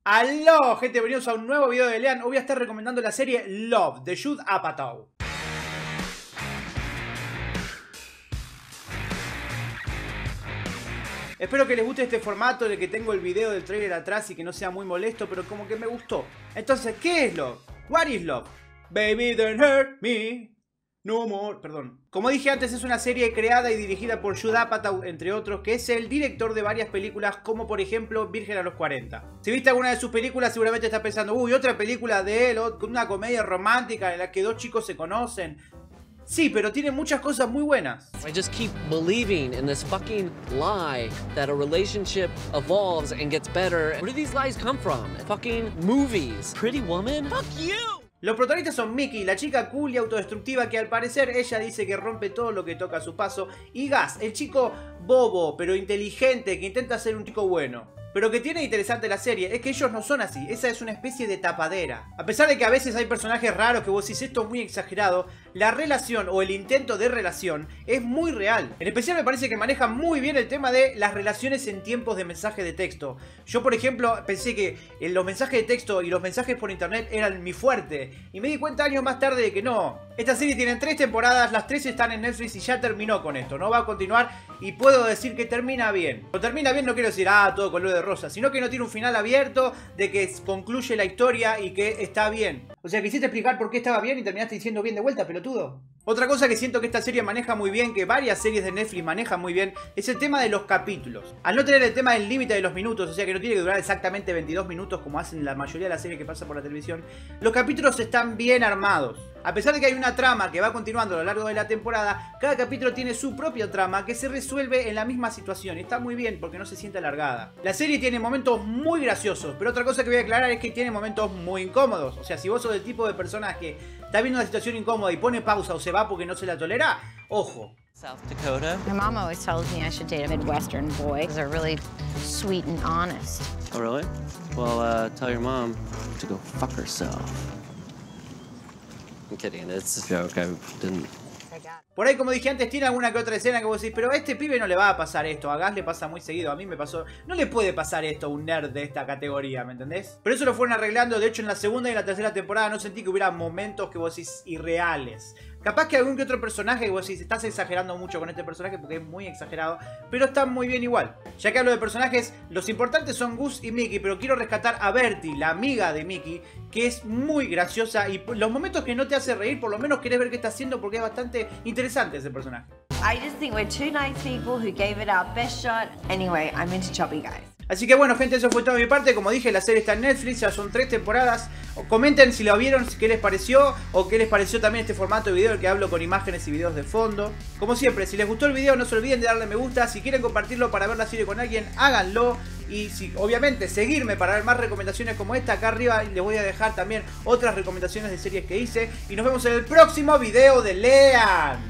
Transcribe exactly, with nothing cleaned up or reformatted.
Aló, gente, bienvenidos a un nuevo video de Lean. Hoy voy a estar recomendando la serie Love, de Judd Apatow. Espero que les guste este formato de que tengo el video del trailer atrás y que no sea muy molesto, pero como que me gustó. Entonces, ¿qué es Love? What is Love? Baby, don't hurt me. No more, perdón. Como dije antes, es una serie creada y dirigida por Judd Apatow, entre otros, que es el director de varias películas, como por ejemplo Virgen a los cuarenta. Si viste alguna de sus películas, seguramente estás pensando, uy, otra película de él, una comedia romántica en la que dos chicos se conocen. Sí, pero tiene muchas cosas muy buenas. I just keep believing in this fucking lie that a relationship evolves and gets better. Where do these lies come from? Fucking movies. Pretty Woman? Fuck you! Los protagonistas son Mickey, la chica cool y autodestructiva que al parecer ella dice que rompe todo lo que toca a su paso, y Gus, el chico bobo pero inteligente que intenta ser un chico bueno. Pero lo que tiene interesante la serie es que ellos no son así, esa es una especie de tapadera. A pesar de que a veces hay personajes raros que vos decís esto es muy exagerado, la relación o el intento de relación es muy real. En especial me parece que maneja muy bien el tema de las relaciones en tiempos de mensaje de texto. Yo por ejemplo pensé que los mensajes de texto y los mensajes por internet eran mi fuerte, y me di cuenta años más tarde de que no. Esta serie tiene tres temporadas, las tres están en Netflix y ya terminó con esto, no va a continuar y puedo decir que termina bien. Cuando termina bien no quiero decir, ah, todo color de rosa, sino que no tiene un final abierto, de que concluye la historia y que está bien. O sea, quisiste explicar por qué estaba bien y terminaste diciendo bien de vuelta, pelotudo. Otra cosa que siento que esta serie maneja muy bien, que varias series de Netflix manejan muy bien, es el tema de los capítulos. Al no tener el tema del límite de los minutos, o sea que no tiene que durar exactamente veintidós minutos como hacen la mayoría de las series que pasan por la televisión, los capítulos están bien armados. A pesar de que hay una trama que va continuando a lo largo de la temporada, cada capítulo tiene su propia trama que se resuelve en la misma situación. Está muy bien porque no se siente alargada. La serie tiene momentos muy graciosos, pero otra cosa que voy a aclarar es que tiene momentos muy incómodos. O sea, si vos sos del tipo de personas que está viendo una situación incómoda y pone pausa o se va porque no se la tolera, ojo. South Dakota. My mom always tells me I should date a Midwestern boy because they're really sweet and honest. Oh, really? Well, uh, tell your mom to go fuck herself. I'm kidding, it's a joke, I didn't... Por ahí, como dije antes, tiene alguna que otra escena que vos decís, pero a este pibe no le va a pasar esto, a Gus le pasa muy seguido, a mí me pasó... No le puede pasar esto a un nerd de esta categoría, ¿me entendés? Pero eso lo fueron arreglando, de hecho en la segunda y en la tercera temporada no sentí que hubiera momentos que vos decís irreales. Capaz que algún que otro personaje que vos decís, estás exagerando mucho con este personaje porque es muy exagerado, pero está muy bien igual. Ya que hablo de personajes, los importantes son Gus y Mickey, pero quiero rescatar a Bertie, la amiga de Mickey, que es muy graciosa y los momentos que no te hace reír, por lo menos querés ver qué está haciendo porque es bastante interesante ese personaje. I just think we're two nice people who gave it our best shot. Anyway, I'm into Chubby Guys. Así que bueno, gente, eso fue todo de mi parte. Como dije, la serie está en Netflix, ya son tres temporadas. Comenten si la vieron, qué les pareció, o qué les pareció también este formato de video en el que hablo con imágenes y videos de fondo. Como siempre, si les gustó el video, no se olviden de darle me gusta. Si quieren compartirlo para ver la serie con alguien, háganlo. Y si, obviamente, seguirme para ver más recomendaciones como esta. Acá arriba les voy a dejar también otras recomendaciones de series que hice. Y nos vemos en el próximo video de Lean.